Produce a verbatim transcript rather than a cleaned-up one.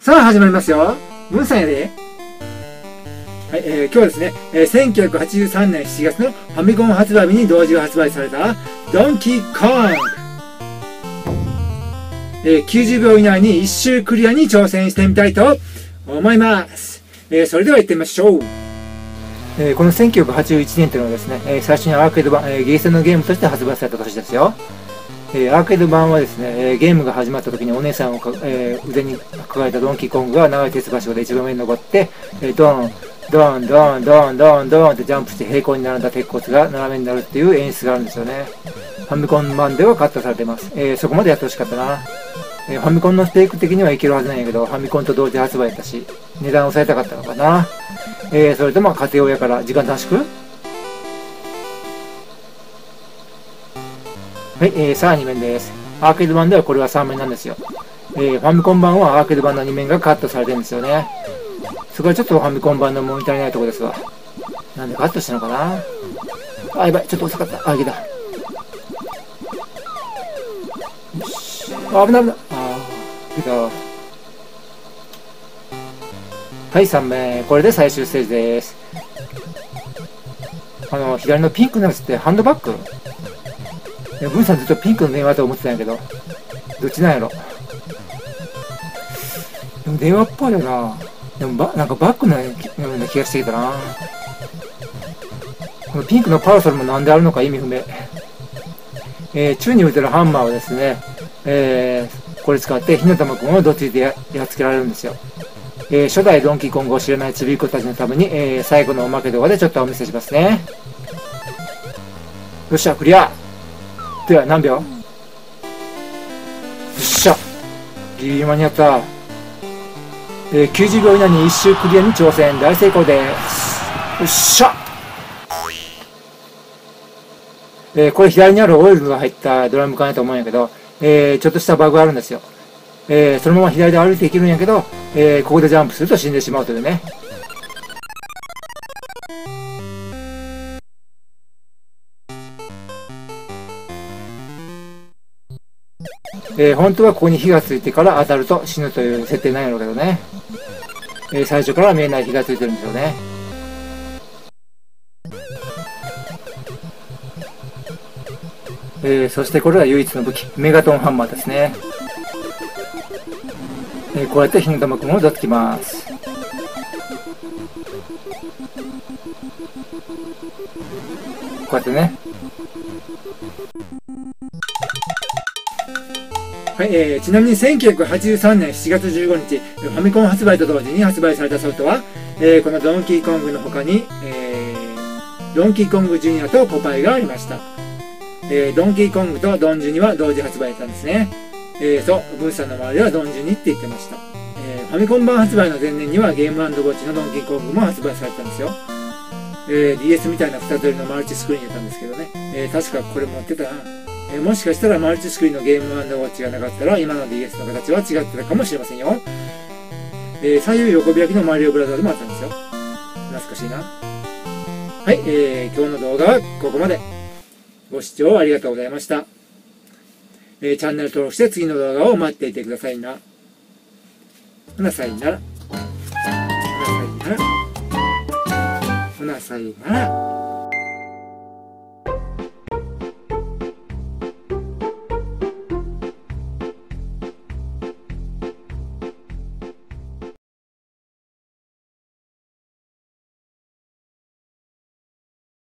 さあ、始まりますよ。文さんやで。はい、えー、今日はですね、えー、せんきゅうひゃくはちじゅうさんねんしちがつのファミコン発売日に同時発売された、ドンキーコング。えー、きゅうじゅうびょう以内にいっ周クリアに挑戦してみたいと思います。えー、それでは行ってみましょう。えー、このせんきゅうひゃくはちじゅういちねんというのはですね、えー、最初にアーケード版、えー、ゲーセンのゲームとして発売された年ですよ。えー、アーケード版はですね、えー、ゲームが始まった時にお姉さんをか、えー、腕に抱えたドンキーコングが長い鉄橋で一番上に登って、えー、ドン、ドン、ドン、ドン、ドン、ドンってジャンプして平行に並んだ鉄骨が斜めになるっていう演出があるんですよね。ファミコン版ではカットされてます。えー、そこまでやってほしかったな。えー、ファミコンのスペック的にはいけるはずなんやけど、ファミコンと同時発売だったし、値段を抑えたかったのかな。えー、それとも家庭用やから時間短縮？はい、えー、さあに面です。アーケード版ではこれはさん面なんですよ。えー、ファミコン版はアーケード版のに面がカットされてるんですよね。そこはちょっとファミコン版の物足りないところですわ。なんでカットしたのかな。あ、やばい、ちょっと遅かった。あ、いけた。あ、危ない危ない。あー、いけた。はい、さん面。これで最終ステージです。あの、左のピンクのやつってハンドバッグ？いや、ブンさんずっとピンクの電話と思ってたんやけど、どっちなんやろ。でも電話っぽいよな。でもば、なんかバッグのような気がしてきたな。このピンクのパラソルもなんであるのか意味不明。えー、宙に浮いてるハンマーはですね、えー、これ使って火の玉くんをどっちで や, やっつけられるんですよ。えー、初代ドンキーコングを知らないちびっ子たちのために、えー、最後のおまけ動画でちょっとお見せしますね。よっしゃ、クリア。では何秒？よっしゃ、ギリギリ間に合った。えー、きゅうじゅうびょう以内にいっ周クリアに挑戦、大成功です。よっしゃ、えー、これ左にあるオイルが入ったドラム缶やと思うんやけど、えー、ちょっとしたバグがあるんですよ。えー、そのまま左で歩いていけるんやけど、えー、ここでジャンプすると死んでしまうというね。えー、本当はここに火がついてから当たると死ぬという設定なんやろうけどね。えー、最初から見えない火がついてるんですよね。えー、そしてこれが唯一の武器、メガトンハンマーですね。えー、こうやって火の玉くんをどつきます。こうやってね。はい、えー、ちなみにせんきゅうひゃくはちじゅうさんねんしちがつじゅうごにち、ファミコン発売と同時に発売されたソフトは、えー、このドンキーコングの他に、えー、ドンキーコングジュニアとポパイがありました。えー、ドンキーコングとドンジュニは同時発売だったんですね。えー、そう、ブーさんの周りではドンジュニって言ってました。えー、ファミコン版発売の前年にはゲーム&ウォッチのドンキーコングも発売されたんですよ。えー、ディーエス みたいな二つ折りのマルチスクリーンやったんですけどね。えー、確かこれ持ってたな。えー、もしかしたらマルチスクリーンのゲーム&ウォッチがなかったら今の ディーエス の形は違ってたかもしれませんよ。えー、左右横開きのマリオブラザーズもあったんですよ。懐かしいな。はい、えー、今日の動画はここまで。ご視聴ありがとうございました。えー、チャンネル登録して次の動画を待っていてくださいな。ほなさいなら。ほなさいなら。ほなさいなら。